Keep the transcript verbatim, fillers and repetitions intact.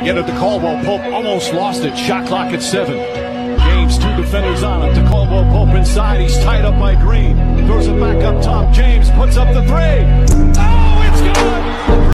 They get it to Caldwell Pope, almost lost it. Shot clock at seven. James, two defenders on it to Caldwell Pope inside.